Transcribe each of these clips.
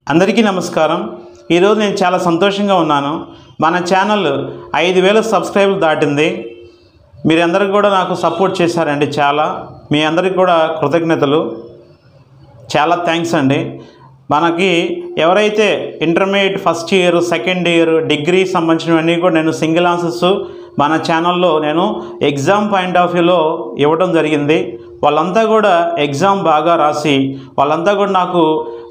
అందరికీ నమస్కారం। ఈరోజు నేను చాలా సంతోషంగా ఉన్నాను। మన ఛానల్ 5000 సబ్స్క్రైబర్లు దాటింది। మీరందరూ కూడా నాకు సపోర్ట్ చేశారండి। చాలా మీ అందరికీ కూడా కృతజ్ఞతలు, చాలా థ్యాంక్స్ అండి। మనకి ఎవరైతే intermediate first year, second year, degree సంబంధించినవన్నీ కూడా నేను సింగిల్ ఆన్సర్స్ మన ఛానల్లో నేను ఎగ్జామ్ పాయింట్ ఆఫ్ వ్యూలో ఇవ్వడం జరిగింది। వాళ్ళంతా కూడా ఎగ్జామ్ బాగా రాసి వాళ్ళంతా కూడా నాకు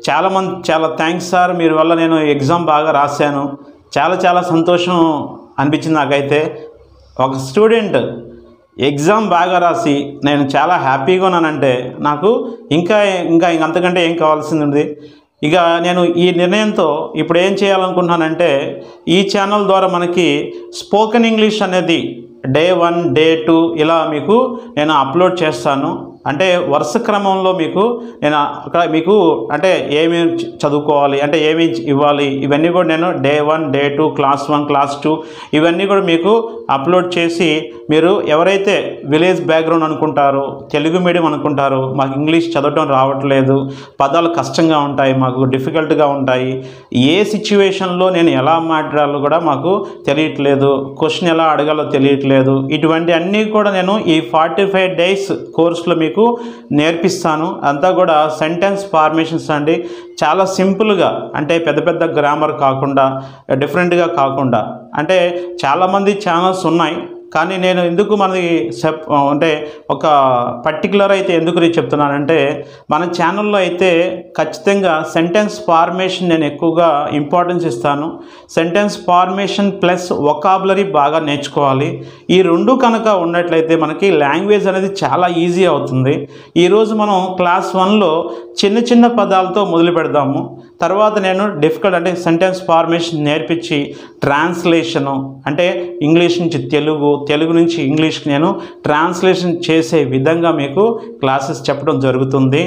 చాలా థ్యాంక్స్ సార్, మీరు వల్ల నేను ఎగ్జామ్ బాగా రాశాను, చాలా సంతోషం అనిపించింది నాకైతే। ఒక స్టూడెంట్ ఎగ్జామ్ బాగా రాసి నేను చాలా హ్యాపీగా ఉన్నానంటే నాకు ఇంకా అంతకంటే ఏం కావాల్సింది ఉంది। ఇక నేను ఈ నిర్ణయంతో ఇప్పుడు ఏం చేయాలనుకుంటున్నానంటే, ఈ ఛానల్ ద్వారా మనకి స్పోకెన్ ఇంగ్లీష్ అనేది డే 1, డే 2 ఇలా మీకు నేను అప్లోడ్ చేస్తాను। అంటే వరుస క్రమంలో మీకు నేను అక్కడ మీకు అంటే ఏమి చదువుకోవాలి, అంటే ఏమి ఇవ్వాలి, ఇవన్నీ కూడా నేను డే 1, డే 2, క్లాస్ 1, క్లాస్ 2 ఇవన్నీ కూడా మీకు అప్లోడ్ చేసి, మీరు ఎవరైతే విలేజ్ బ్యాక్గ్రౌండ్ అనుకుంటారో, తెలుగు మీడియం అనుకుంటారో, మాకు ఇంగ్లీష్ చదవటం రావట్లేదు, పదాలు కష్టంగా ఉంటాయి, మాకు డిఫికల్ట్గా ఉంటాయి, ఏ సిచ్యువేషన్లో నేను ఎలా మాట్లాడాలో కూడా మాకు తెలియట్లేదు, క్వశ్చన్ ఎలా అడగాలో తెలియట్లేదు, ఇటువంటి అన్నీ కూడా నేను ఈ 45 డేస్ కోర్సులో మీకు నేర్పిస్తాను। అంతా కూడా సెంటెన్స్ ఫార్మేషన్స్ అండి, చాలా సింపుల్గా, అంటే పెద్ద గ్రామర్ కాకుండా, డిఫరెంట్గా కాకుండా, అంటే చాలామంది ఛానల్స్ ఉన్నాయి, కానీ నేను ఎందుకు మనది అంటే ఒక పర్టికులర్ అయితే ఎందుకు నేను చెప్తున్నానంటే, మన ఛానల్లో అయితే ఖచ్చితంగా సెంటెన్స్ ఫార్మేషన్ నేను ఎక్కువగా ఇంపార్టెన్స్ ఇస్తాను। సెంటెన్స్ ఫార్మేషన్ ప్లస్ వొకాబులరీ బాగా నేర్చుకోవాలి। ఈ రెండు కనుక ఉన్నట్లయితే మనకి లాంగ్వేజ్ అనేది చాలా ఈజీ అవుతుంది। ఈరోజు మనం క్లాస్ 1లో చిన్న పదాలతో మొదలు పెడదాము, తర్వాత నేను డిఫికల్ట్ అంటే సెంటెన్స్ ఫార్మేషన్ నేర్పించి ట్రాన్స్లేషను, అంటే ఇంగ్లీష్ నుంచి తెలుగు నుంచి ఇంగ్లీష్కి నేను ట్రాన్స్లేషన్ చేసే విధంగా మీకు క్లాసెస్ చెప్పడం జరుగుతుంది।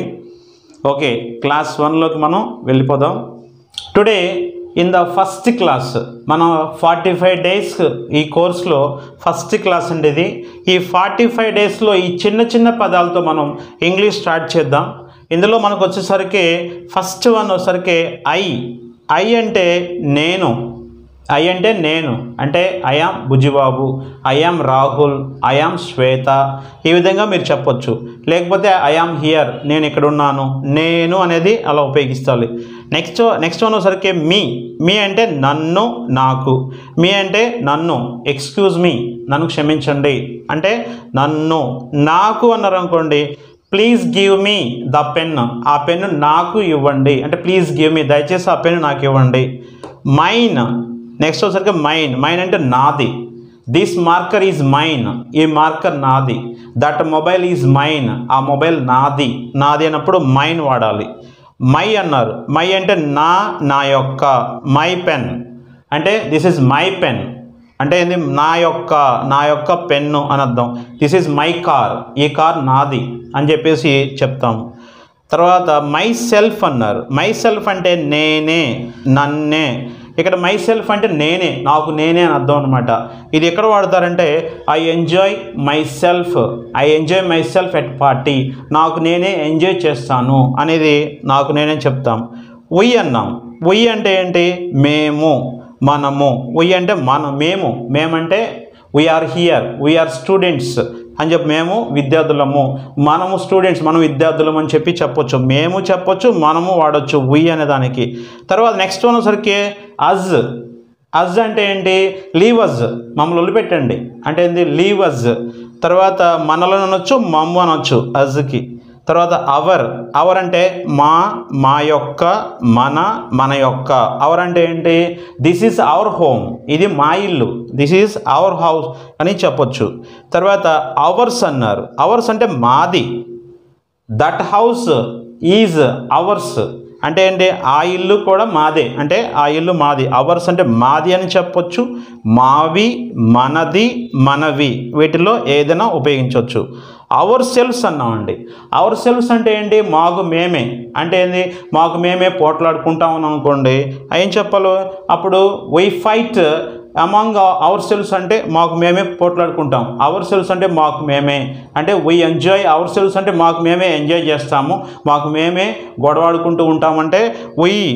ఓకే, క్లాస్ 1లోకి మనం వెళ్ళిపోదాం। Today in the first class, మనం 45 డేస్ ఈ కోర్సులో ఫస్ట్ క్లాస్ ఉండేది। ఈ 45 డేస్లో ఈ చిన్న పదాలతో మనం ఇంగ్లీష్ స్టార్ట్ చేద్దాం। ఇందులో మనకు వచ్చేసరికి ఫస్ట్ వన్ వచ్చేసరికి ఐ అంటే నేను, అంటే I am Bujjibabu, I am Rahul, I am Shweta, ఈ విధంగా మీరు చెప్పొచ్చు। లేకపోతే ఐ యామ్ హియర్, నేను ఇక్కడ ఉన్నాను, నేను అనేది అలా ఉపయోగిస్తాలి। నెక్స్ట్ వన్ వచ్చేసరికి మీ అంటే నన్ను, నాకు, మీ అంటే నన్ను, ఎక్స్క్యూజ్ మీ, నన్ను క్షమించండి, అంటే నన్ను, నాకు అన్నారు అనుకోండి, please give me the pen, ఆ పెన్ను నాకు ఇవ్వండి, అంటే ప్లీజ్ గివ్ మీ, దయచేసి ఆ పెన్ను నాకు ఇవ్వండి। మైన్, నెక్స్ట్ వచ్చేసరికి మైన్ అంటే నాది, దిస్ మార్కర్ ఈజ్ మైన్, ఈ మార్కర్ నాది, దట్ మొబైల్ ఈజ్ మైన్, ఆ మొబైల్ నాది అన్నప్పుడు మైన్ వాడాలి। మై అన్నారు, మై అంటే నా యొక్క, మై పెన్ అంటే దిస్ ఈజ్ మై పెన్, అంటే ఏంది నా యొక్క పెన్ను అని అర్థం। దిస్ ఈజ్ మై కార్, ఈ కార్ నాది అని చెప్పేసి చెప్తాము। తర్వాత మై సెల్ఫ్ అన్నారు, మై సెల్ఫ్ అంటే నన్నే, ఇక్కడ మై సెల్ఫ్ అంటే నాకు నేనే అని అర్థం అనమాట। ఇది ఎక్కడ వాడతారంటే I enjoy myself at party, నాకు నేనే ఎంజాయ్ చేస్తాను అనేది నాకు నేనే చెప్తాం। అన్నాం, అంటే ఏంటి, మనము, అంటే మేమంటే వీఆర్ హియర్, వీఆర్ స్టూడెంట్స్ అని చెప్పి, మేము విద్యార్థులము, మనము స్టూడెంట్స్, మనం విద్యార్థులం అని చెప్పి చెప్పొచ్చు, మేము చెప్పొచ్చు, మనము వాడచ్చు అనే దానికి। తర్వాత నెక్స్ట్ వన్ వచ్చరికి అజ్ అంటే ఏంటి, లీవ్ అజ్, మమ్మల్ని వదిలిపెట్టండి అంటే ఏంటి, లీవ్ అజ్। తర్వాత మనలో అనొచ్చు, మమ్ము అనొచ్చు అజ్కి। తర్వాత అవర్ అంటే మా యొక్క, మన యొక్క, అవర్ అంటే ఏంటి, దిస్ ఈజ్ అవర్ హోమ్, ఇది మా ఇల్లు, దిస్ ఈజ్ అవర్ హౌస్ అని చెప్పొచ్చు। తర్వాత అవర్స్ అన్నారు, అవర్స్ అంటే మాది, దట్ హౌస్ ఈజ్ అవర్స్, అంటే ఏంటి, ఆ ఇల్లు కూడా మాదే, అంటే ఆ ఇల్లు మాది, అవర్స్ అంటే మాది అని చెప్పొచ్చు, మావి, మనవి, వీటిలో ఏదైనా ఉపయోగించవచ్చు। అవర్ సెల్ఫ్స్ అన్నామండి, అవర్ సెల్ఫ్స్ అంటే ఏంటి, మాకు మేమే, అంటే ఏంది, మాకు మేమే పోట్లాడుకుంటామని అనుకోండి, ఏం చెప్పాలి అప్పుడు, why fight among ourselves అంటే మాకు మేమే పోట్లాడుకుంటాం, అవర్ సెల్ఫ్స్ అంటే మాకు మేమే, అంటే వీ ఎంజాయ్ అవర్ సెల్ఫ్స్ అంటే మాకు మేమే ఎంజాయ్ చేస్తాము, మాకు మేమే గొడవాడుకుంటూ ఉంటామంటే we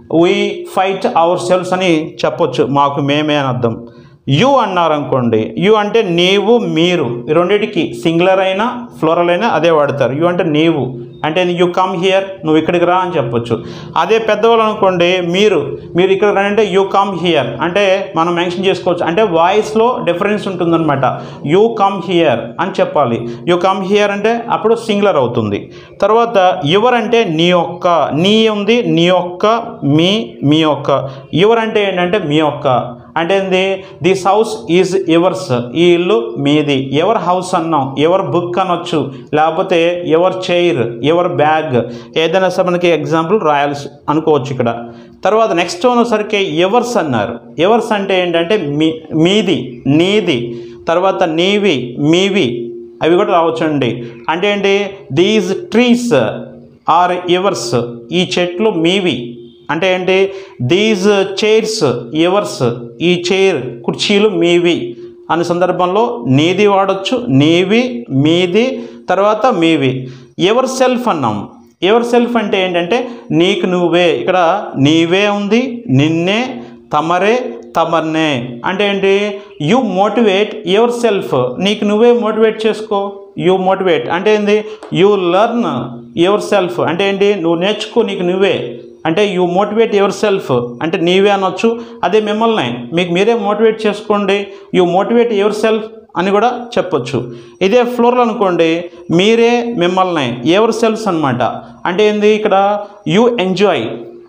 we fight ourselves అని చెప్పొచ్చు, మాకు మేమే అని అర్థం. యు అన్నారనుకోండి, యు అంటే నీవు మీరు, రెండింటికి సింగులర్ అయినా ఫ్లోరల్ అయినా అదే వాడతారు. యు అంటే నీవు, అంటే యు కమ్ హియర్, నువ్వు ఇక్కడికి రా అని చెప్పొచ్చు. అదే పెద్దవాళ్ళు అనుకోండి, మీరు ఇక్కడ రండి అంటే యు కమ్ హియర్ అంటే మనం మెన్షన్ చేసుకోవచ్చు, అంటే వాయిస్లో డిఫరెన్స్ ఉంటుందన్నమాట. యు కమ్ హియర్ అని చెప్పాలి, యు కమ్ హియర్ అంటే అప్పుడు సింగులర్ అవుతుంది. తర్వాత యువర్ అంటే నీ యొక్క, నీ ఉంది, నీ యొక్క, మీ యొక్క. యువర్ అంటే ఏంటంటే మీ యొక్క, అంటే ఏంది, దిస్ హౌస్ ఈజ్ యువర్స్, ఈ ఇల్లు మీది. ఎవర్ హౌస్ అన్నాం, ఎవర్ బుక్ అనొచ్చు, లేకపోతే ఎవర్ చైర్, ఎవర్ బ్యాగ్, ఏదైనా సరే మనకి ఎగ్జాంపుల్ రాయాల్సి అనుకోవచ్చు ఇక్కడ. తర్వాత నెక్స్ట్ ఉన్నసరికి ఎవర్స్ అన్నారు. ఎవర్స్ అంటే ఏంటంటే మీది, నీది. తర్వాత నీవి, మీవి, అవి కూడా రావచ్చండి. అంటే ఏంటి, దీస్ ట్రీస్ ఆర్ ఎవర్స్, ఈ చెట్లు మీవి. అంటే ఏంటి, దీస్ చైర్స్ ఎవర్స్, ఈ చైర్ కుర్చీలు మీవి అనే సందర్భంలో నీది వాడచ్చు, నీవి, మీది, తర్వాత మీవి. ఎవర్ సెల్ఫ్ అన్నాం. ఎవర్ సెల్ఫ్ అంటే ఏంటంటే నీకు నువ్వే, ఇక్కడ నీవే ఉంది, నిన్నే, తమరే, తమర్నే. అంటే ఏంటి, యు మోటివేట్ యువర్ సెల్ఫ్, నీకు నువ్వే మోటివేట్ చేసుకో. యు మోటివేట్ అంటే ఏంటి, యు లెర్న్ యువర్ సెల్ఫ్ అంటే ఏంటి, నువ్వు నేర్చుకో నీకు నువ్వే. అంటే యూ మోటివేట్ యువర్ సెల్ఫ్ అంటే నీవే అనొచ్చు. అదే మిమ్మల్ని మీకు మీరే మోటివేట్ చేసుకోండి, యూ మోటివేట్ యువర్ సెల్ఫ్ అని కూడా చెప్పొచ్చు. ఇదే ఫ్లోరల్ అనుకోండి, మీరే మిమ్మల్ని, యువర్ సెల్ఫ్స్ అనమాట. అంటే ఏంది, ఇక్కడ యూ ఎంజాయ్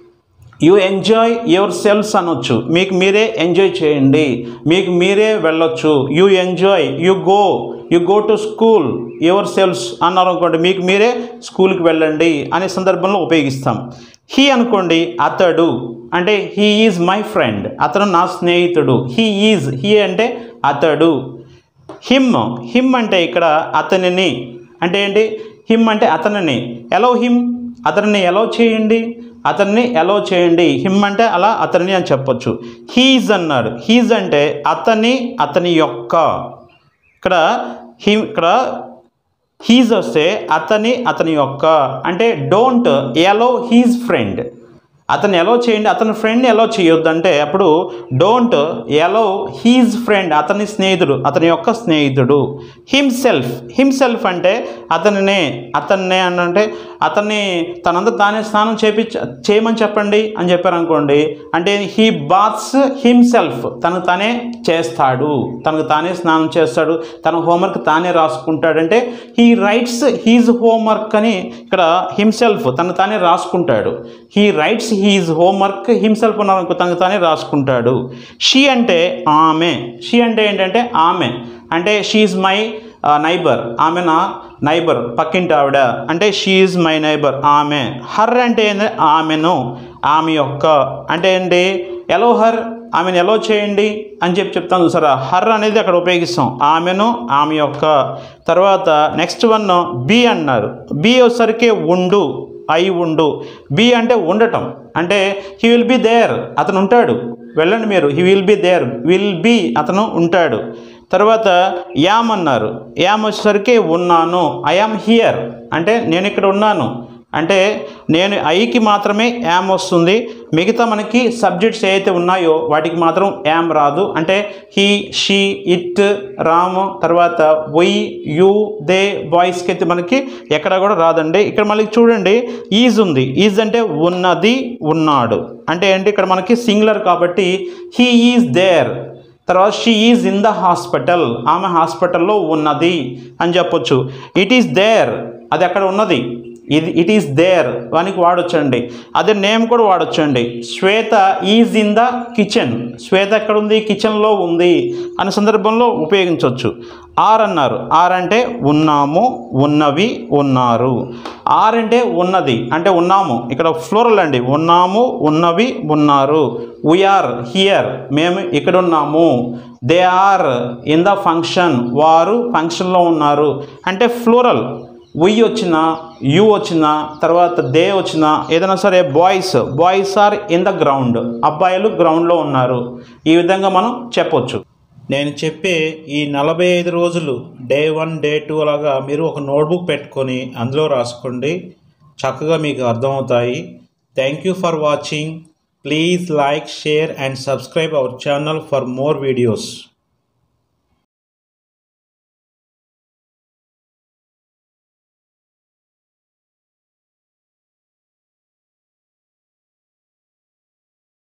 యువర్ సెల్ఫ్స్ అనొచ్చు, మీకు మీరే ఎంజాయ్ చేయండి, మీకు మీరే వెళ్ళొచ్చు. You enjoy, you go to school yourselves అన్నారు అనుకోండి, మీకు మీరే స్కూల్కి వెళ్ళండి అనే సందర్భంలో ఉపయోగిస్తాం. హీ అనుకోండి, అతడు అంటే హీ ఈజ్ మై ఫ్రెండ్, అతను నా స్నేహితుడు. హీ అంటే అతడు. హిమ్ అంటే ఇక్కడ అతనిని, అంటే ఏంటి, హిమ్ అంటే అతనిని. ఎలో హిమ్, అతనిని ఎలో చేయండి, అతన్ని ఎలో చేయండి. హిమ్ అంటే అలా అతనిని అని చెప్పొచ్చు. హీజ్ అన్నాడు. హీజ్ అంటే అతని యొక్క. ఇక్కడ హీజ్ వస్తే అతని యొక్క, అంటే డోంట్ ఎలో హీజ్ ఫ్రెండ్, అతను ఎలో చేయండి, అతని ఫ్రెండ్ని ఎలో చేయొద్దు. అంటే అప్పుడు డోంట్ ఎలో హీజ్ ఫ్రెండ్, అతని స్నేహితుడు, అతని యొక్క స్నేహితుడు. హిమ్సెల్ఫ్ అంటే అతన్నే అని అంటే అతన్ని తనంతా తానే స్నానం చేయమని చెప్పండి అని చెప్పారనుకోండి, అంటే హీ బాత్స్ హిమ్సెల్ఫ్, తనకు తానే చేస్తాడు, తనకు తానే స్నానం చేస్తాడు, తన హోంవర్క్ తానే రాసుకుంటాడంటే హీ రైట్స్ హీజ్ హోంవర్క్ అని ఇక్కడ హిమ్సెల్ఫ్ తనకు తానే రాసుకుంటాడు. He writes his homework, himself ఉన్నారనుకో తనకు తానే రాసుకుంటాడు. షీ అంటే ఆమె. షీ అంటే ఏంటంటే ఆమె, అంటే షీ ఈజ్ మై నైబర్, ఆమె నా నైబర్, పక్కింటి ఆవిడ, అంటే షీ ఈజ్ మై నైబర్ ఆమె. హర్ అంటే ఏంటంటే ఆమెను, ఆమె యొక్క, అంటే ఏంటి, ఎలో హర్, ఆమెను ఎలో చేయండి అని చెప్తాను చూసారా. హర్ అనేది అక్కడ ఉపయోగిస్తాం, ఆమెను, ఆమె యొక్క. తర్వాత నెక్స్ట్ వన్ బి అన్నారు. బి వచ్చేసరికి ఉండు, ఉండు. బి అంటే ఉండటం, అంటే హీ విల్ బి దేర్, అతను ఉంటాడు, వెళ్ళండి మీరు. He will be there, will be అతను ఉంటాడు. తర్వాత యామ్ అన్నారు. యామ్ వచ్చేసరికి ఉన్నాను. ఐ యామ్ హియర్ అంటే నేను ఇక్కడ ఉన్నాను, అంటే నేను ఐకి మాత్రమే యామ్ వస్తుంది, మిగతా మనకి సబ్జెక్ట్స్ ఏవైతే ఉన్నాయో వాటికి మాత్రం యామ్ రాదు. అంటే హీ, షీ, ఇట్, రామ్, తర్వాత వై, యూ, దే, బాయ్స్కి అయితే మనకి ఎక్కడ కూడా రాదండి. ఇక్కడ మళ్ళీ చూడండి, ఈజ్ ఉంది. ఈజ్ అంటే ఉన్నది, ఉన్నాడు. అంటే ఏంటి, ఇక్కడ మనకి సింగులర్ కాబట్టి హీ ఈజ్ దేర్. తర్వాత she is in the hospital, ఆమె హాస్పిటల్లో ఉన్నది అని చెప్పొచ్చు. ఇట్ ఈస్ దేర్, అది అక్కడ ఉన్నది, ఇట్ ఈస్ దేర్ వానికి వాడొచ్చండి. అదే నేమ్ కూడా వాడొచ్చండి. Shweta is in the kitchen, Shweta ఎక్కడ ఉంది, కిచెన్లో ఉంది అనే సందర్భంలో ఉపయోగించవచ్చు. ఆర్ అన్నారు. ఆర్ అంటే ఉన్నాము, ఉన్నవి, ఉన్నారు. ఆర్ అంటే ఉన్నది, అంటే ఉన్నాము, ఇక్కడ ఫ్లోరల్ అండి, ఉన్నాము, ఉన్నవి, ఉన్నారు. వీఆర్ హియర్, మేము ఇక్కడ ఉన్నాము. They are in the function, వారు ఫంక్షన్లో ఉన్నారు. అంటే ఫ్లోరల్, వీ వచ్చినా, యూ వచ్చినా, తర్వాత దే వచ్చినా, ఏదైనా సరే boys are in the ground, అబ్బాయిలు గ్రౌండ్లో ఉన్నారు. ఈ విధంగా మనం చెప్పొచ్చు. నేను చెప్పే ఈ 45 రోజులు డే 1 డే 2 అలాగా మీరు ఒక నోట్బుక్ పెట్టుకొని అందులో రాసుకోండి, చక్కగా మీకు అర్థమవుతాయి. Thank you for watching. Please like, share and subscribe our channel for more videos.